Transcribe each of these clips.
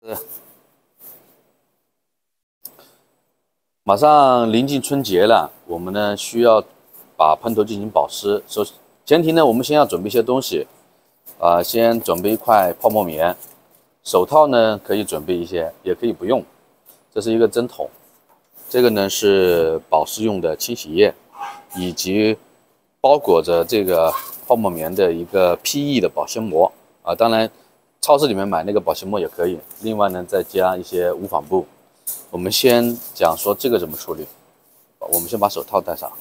马上临近春节了，我们呢需要把喷头进行保湿。前提呢，我们先要准备一些东西，先准备一块泡沫棉，手套呢可以准备一些，也可以不用。这是一个针筒，这个呢是保湿用的清洗液，以及包裹着这个泡沫棉的一个 PE 的保鲜膜啊，当然超市里面买那个保鲜膜也可以。另外呢，再加一些无纺布。我们先讲说这个怎么处理。我们先把手套戴上。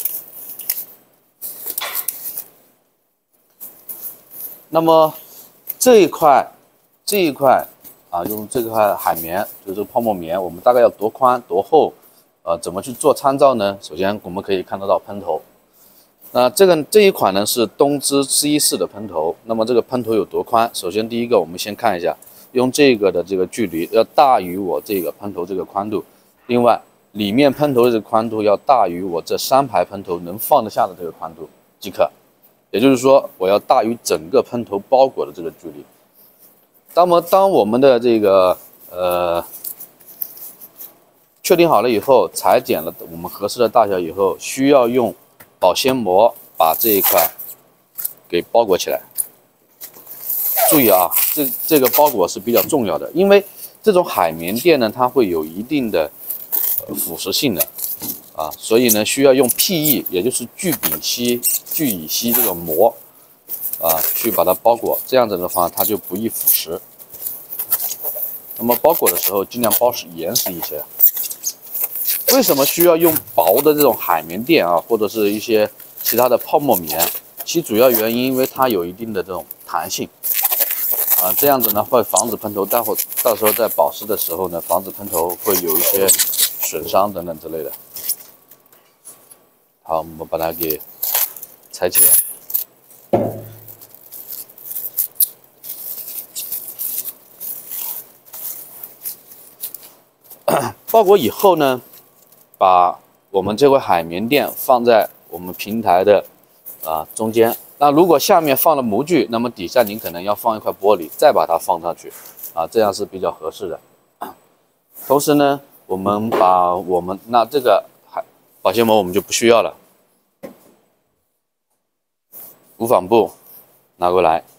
那么这一块啊，用这块海绵，就是泡沫棉，我们大概要多宽多厚？怎么去做参照呢？首先我们可以看得到喷头。那这一款呢是东芝C14的喷头。那么这个喷头有多宽？首先第一个，我们先看一下。用这个的这个距离要大于我这个喷头这个宽度，另外里面喷头的这个宽度要大于我这3排喷头能放得下的这个宽度即可。也就是说，我要大于整个喷头包裹的这个距离。当我们的这个确定好了以后，裁剪了我们合适的大小以后，需要用保鲜膜把这一块给包裹起来。注意啊，这个包裹是比较重要的，因为这种海绵垫呢，它会有一定的腐蚀性的啊，所以呢需要用 PE， 也就是聚丙烯这种膜啊，去把它包裹，这样子的话它就不易腐蚀。那么包裹的时候尽量包严实一些。为什么需要用薄的这种海绵垫啊，或者是一些其他的泡沫棉？其主要原因，因为它有一定的这种弹性。这样子呢会防止喷头到时候在保湿的时候呢，防止喷头会有一些损伤等等之类的。好，我们把它给裁切。包裹以后呢，把我们这块海绵垫放在我们平台的中间。那如果下面放了模具，那么底下您可能要放一块玻璃，再把它放上去这样是比较合适的。同时呢，我们把那这个保鲜膜我们就不需要了，无纺布拿过来，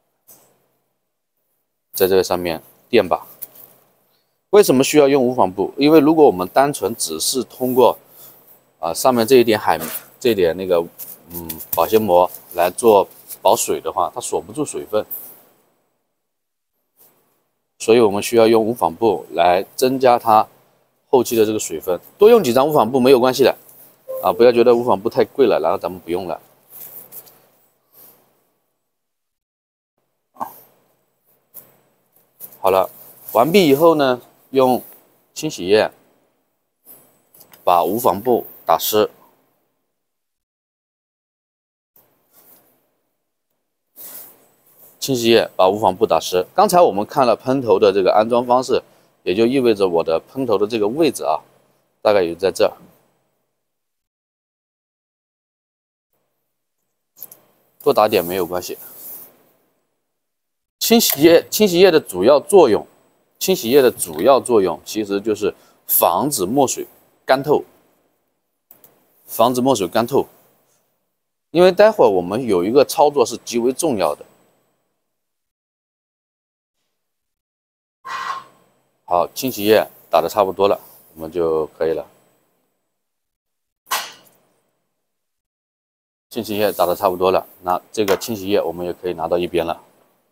在这个上面垫吧。为什么需要用无纺布？因为如果我们单纯只是通过上面这一点那个保鲜膜来做保水的话，它锁不住水分，所以我们需要用无纺布来增加它后期的这个水分。多用几张无纺布没有关系的不要觉得无纺布太贵了，然后咱们不用了。好了，完毕以后呢，用清洗液把无纺布打湿。清洗液把无纺布打湿。刚才我们看了喷头的这个安装方式，也就意味着我的喷头的这个位置大概也在这儿。多打点没有关系。清洗液的主要作用，其实就是防止墨水干透。因为待会儿我们有一个操作是极为重要的。好，清洗液打得差不多了，我们就可以了。清洗液打得差不多了，那这个清洗液我们也可以拿到一边了。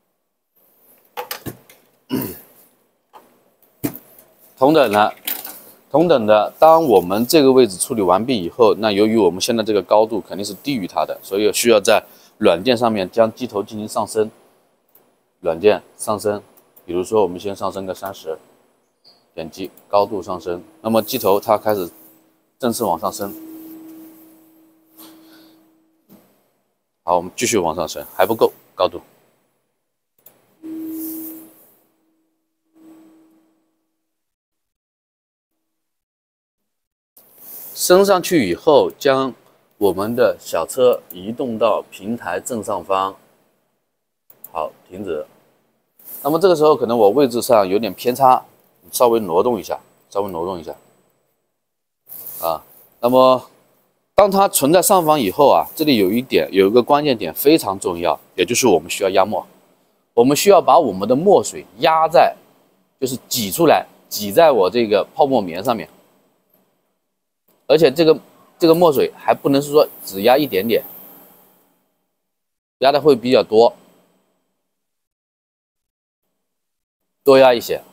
同等的，当我们这个位置处理完毕以后，那由于我们现在这个高度肯定是低于它的，所以需要在软件上面将机头进行上升。软件上升，比如说我们先上升个30，点击高度上升，那么机头它开始正式往上升。好，我们继续往上升，还不够高度。升上去以后，将我们的小车移动到平台正上方。好，停止。 那么这个时候可能我位置上有点偏差，稍微挪动一下，啊。那么当它存在上方以后啊，这里有一个关键点非常重要，也就是我们需要压墨，我们需要把我们的墨水压在，就是挤出来，挤在我这个泡沫棉上面，而且这个墨水还不能是说只压一点点，压的会比较多，多压一些。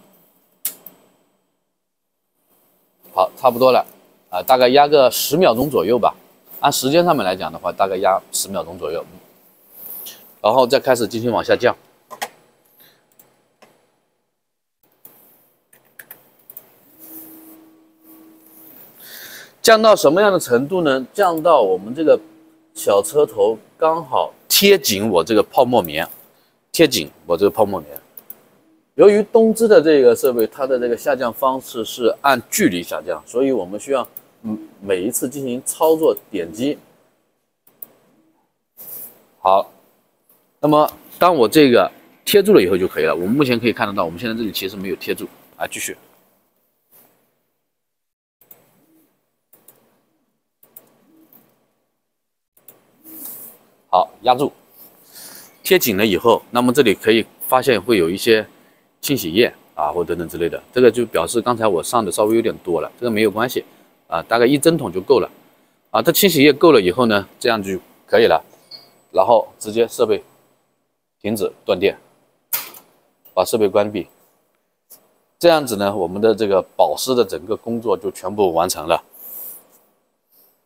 好，差不多了，大概压个10秒钟左右吧。按时间上面来讲的话，大概压10秒钟左右，然后再开始进行往下降。降到什么样的程度呢？降到我们这个小车头刚好贴紧我这个泡沫棉，由于东芝的这个设备，它的这个下降方式是按距离下降，所以我们需要每一次进行操作点击。好，那么当我这个贴住了以后就可以了。我们目前可以看得到，我们现在这里其实没有贴住啊，继续。好，压住，贴紧了以后，那么这里可以发现会有一些清洗液啊，或等等之类的，这个就表示刚才我上的稍微有点多了，这个没有关系啊，大概1针筒就够了啊。这清洗液够了以后呢，这样就可以了，然后直接设备停止断电，把设备关闭，这样子呢，我们的这个保湿的整个工作就全部完成了。